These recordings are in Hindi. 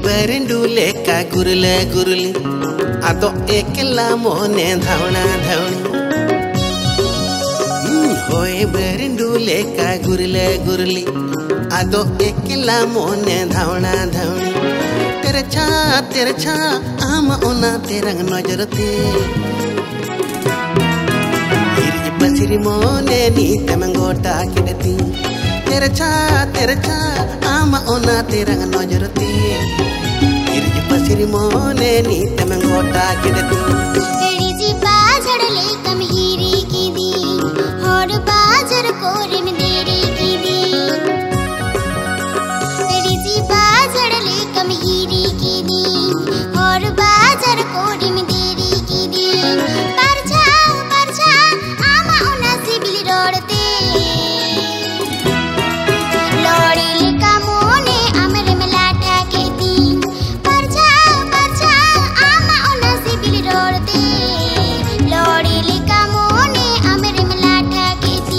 बरेंडुले का गुरले गुरली आदो एकला मोने धावना धावनी होए बरेंडुले का गुरले गुरली आदो एकला मोने धावना धावनी तेरे छा आम ओना तेरंग नजरते हिरज बसिरी मोने नी तमंगोटा किडती तेरे छा आम ओना तेरंग नजरते हिरज बसिरी मोने नी तमंगोटा किडती तेरी जी बाजड़ ले कम हीरी की दी और बाजर कोरे में देरी की दी तेरी जी बाजड़ ले कम हीरी की दी और बाजर कोरे में देरी की दी परछा आमा उना से बिली रोड़ते लोड़ी लिका मोने अमरे में लाटा के दी परछा आमा उना से बिली रोड़ते लोड़ी लिका मोने अमरे में लाटा के दी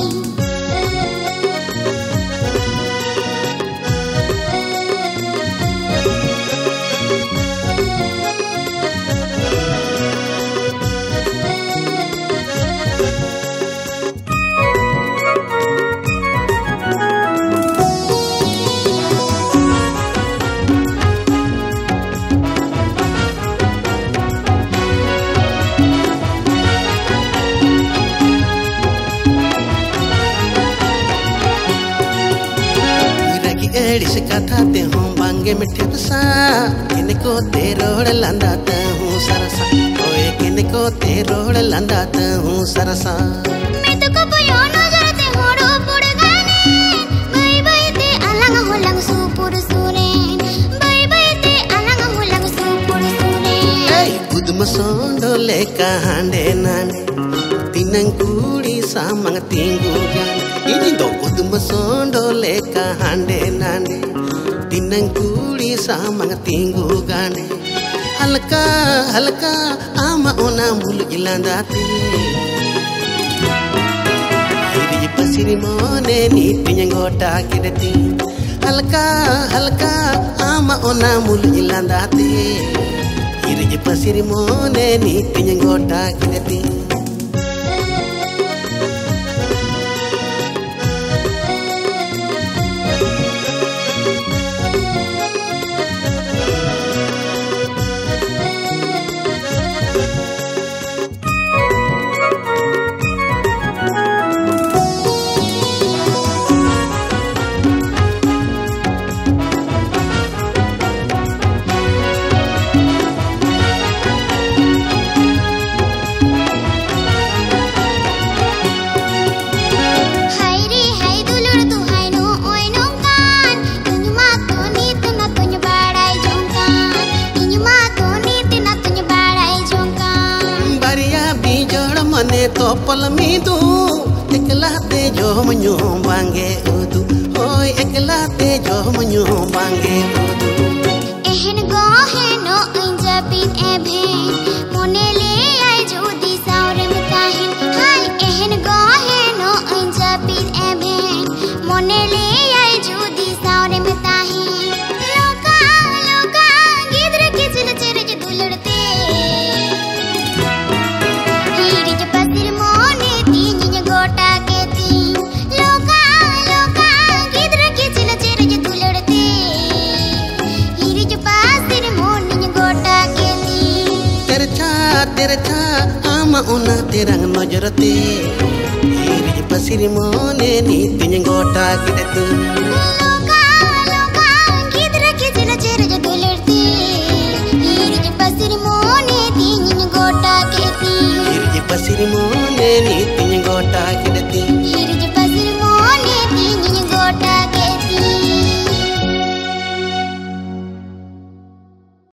एड़ी से कथा ते हूँ बांगे मिठे बसा किन को ते रोड़ लंदाता हूँ सरसा ओए किन को ते रोड़ लंदाता हूँ सरसा मैं तो को यो नजर ते होड़ो पुड़ गाने बाई ते अलंग होलंग सुपुर सुने बाई ते अलंग होलंग सुपुर सुने ए गुदम सोंडो ले कहांडे नाने तिनंग कुड़ी सामंग तिंगु गाने ini do udum sondo le kahande nane tinang kuri samang tinggu gane halka ama ona mulu ilandati hiri pasiri mone ni tinyangota kidati halka ama ona mulu ilandati hiri pasiri mone ni tinyangota kidati मने तो पल मीदू एकला ते जो मन्यू बांगे उदू होय एकला ते जो मन्यू बांगे उदू एहन गो है नो इंजा बिन एभे मोने ले आई जो दी सावरे मताहिन हाय एहन गो है नो इंजा बिन एभे मोने ले आई जो दी सावरे मताहिन लोका गिदर के चिल चेरे जो दुलड़ते तेरे छा आमा ओना तेरंग नजरते हिरज पसिरी मोने नी तिnyangota kidati लोका गिदर के चिल चेरे जो दुलड़ते हिरज पसिरी